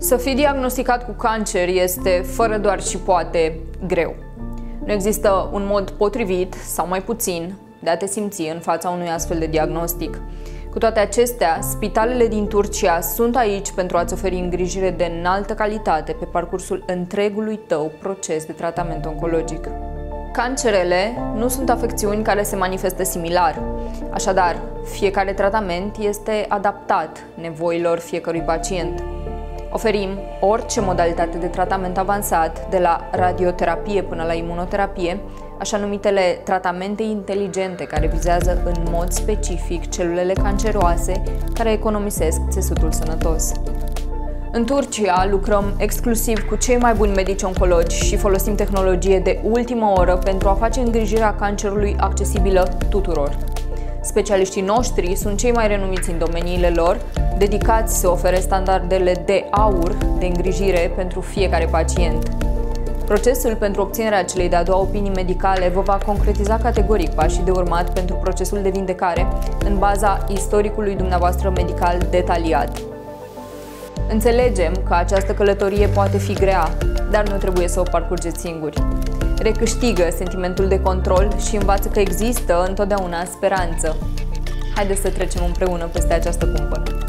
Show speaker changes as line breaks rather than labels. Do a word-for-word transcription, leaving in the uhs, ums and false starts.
Să fii diagnosticat cu cancer este, fără doar și poate, greu. Nu există un mod potrivit, sau mai puțin, de a te simți în fața unui astfel de diagnostic. Cu toate acestea, spitalele din Turcia sunt aici pentru a-ți oferi îngrijire de înaltă calitate pe parcursul întregului tău proces de tratament oncologic. Cancerele nu sunt afecțiuni care se manifestă similar, așadar, fiecare tratament este adaptat nevoilor fiecărui pacient. Oferim orice modalitate de tratament avansat, de la radioterapie până la imunoterapie, așa numitele tratamente inteligente care vizează în mod specific celulele canceroase care economisesc țesutul sănătos. În Turcia lucrăm exclusiv cu cei mai buni medici oncologi și folosim tehnologie de ultimă oră pentru a face îngrijirea cancerului accesibilă tuturor. Specialiștii noștri sunt cei mai renumiți în domeniile lor, dedicați să ofere standardele de aur de îngrijire pentru fiecare pacient. Procesul pentru obținerea celei de-a doua opinii medicale vă va concretiza categoric pașii de urmat pentru procesul de vindecare în baza istoricului dumneavoastră medical detaliat. Înțelegem că această călătorie poate fi grea, dar nu trebuie să o parcurgeți singuri. Recâștigă sentimentul de control și învață că există întotdeauna speranță. Haideți să trecem împreună peste această cumpănă.